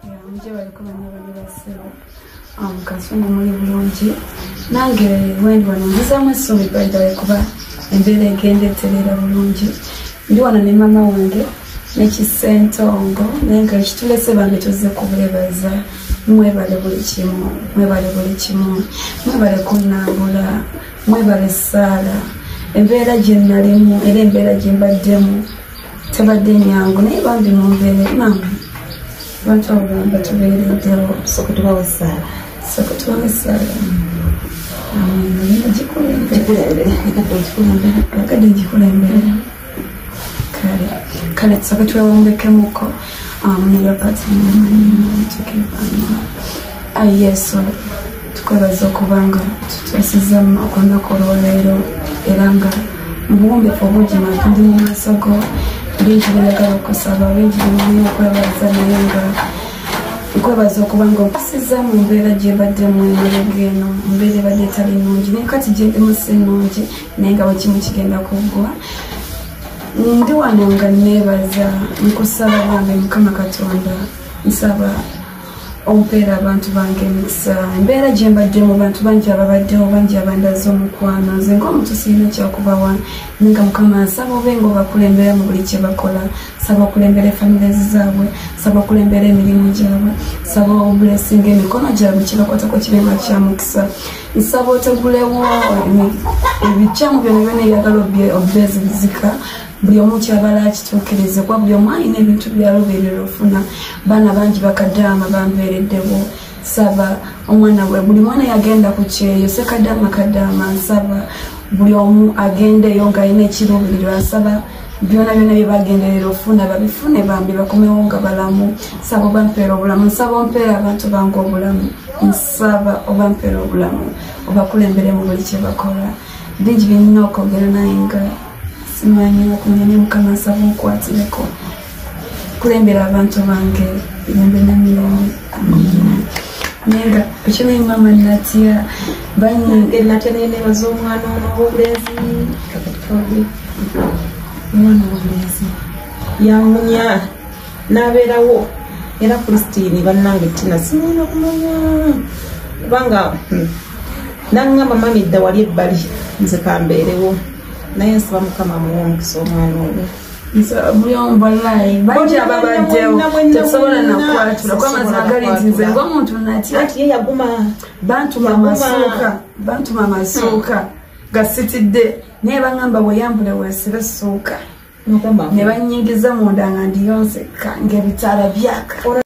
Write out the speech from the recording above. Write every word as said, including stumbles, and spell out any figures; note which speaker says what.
Speaker 1: muje bariko banyabana basebo um kasuna muri bulungi nange wendi wano nzamwe sobi baidale kuba embere gende telera bulungi ndi wana ne mama wange nekisentongo nenga kitulese bange tuze kubulebaza mwebale buli kimu mwebale buli kimu mwebale kunambula mwebale sala embera jennalimu era embera jembaddemu tebadde nyangu naye bambi mumbeere mama bantu abagamba tubeereddewo
Speaker 2: sokutubawo sala
Speaker 1: sokutubawo sala akadde gikulembere kale kale tusooke twewombekemuko ayi yesu tukwebaza okubanga tutwesiza mu makonako olwaleero era nga mubuwombefu obugima ndi mu maaso go bingi byagala okusaba bingi bimanya okwebaza naye nga nkwebaza okubanga okusiza mu mbeera gyebaddemu emirego eno mbeera ebadde etali nnungi naye kati gyendemu si nnungi naye nga bwe kimu kigenda kuggwa ndi wano nga neebaza nkusaba bange mukama katonda nsaba ompeera abantu bange emikisa embeera gye mbaddemu bantu bangi ababaddewo bangi abandaza omukwano nze ng'omuntu sirina kyakubawa nga mukama nsaba obe nga obakulembera mu buli kye bakola saba okulembera efamilezi zaabwe saba okulembera emirimu gyabwe saba obulesinga emikono gyabwe kibakwatako kirema kya mukisa nsaba otegulewo ebikyamu byonna byonna eyagala obbezizika buli omu kyabala akituukirize kuba buli omu alina ebintu byaloberera ofuna baana bangi bakadaama bambeereddewo saba omwana we buli mwana yagenda ku kyeyo sekadaama kadaama nsaba buli omu agendeyo ng'alina ekiruubirirwa asaba byonna byonna bye bagenderera ofuna babifune bambi bakomewo nga balamu nsaba obampeera obulamu nsaba ompeera abantu bange obulamu nsaba obampeera obulamu obakulembere mu buli kye bakola bingi byenina okwogera naye nga simanyi okunyanya mukama nsaba onkwatireko kulembera abantu bange mirembe na mirembe nenga ekinayi mama natya
Speaker 2: natya nenebaza omwana ono w'obulenzi
Speaker 1: omwana w'obulenzi
Speaker 2: yamunya n'abeerawo era Christine bannange tina simulina kumanya kubanga nangamba mami dda wali ebbali nze kambeerewo naye nsaba mukama muwongisa omwana oyo
Speaker 1: buli omu balayi bangi ababaddewo tetusobola nakwatula kuba amazima gali nti nze ng'omuntu natya
Speaker 2: ati ye yaguma
Speaker 1: bantuma amasuuka bantuma amasuuka gasitidde naye baŋŋamba weyambule weesibe suuka ne bannyingiza munda nga ndiyonzeka ng'ebitaala byaka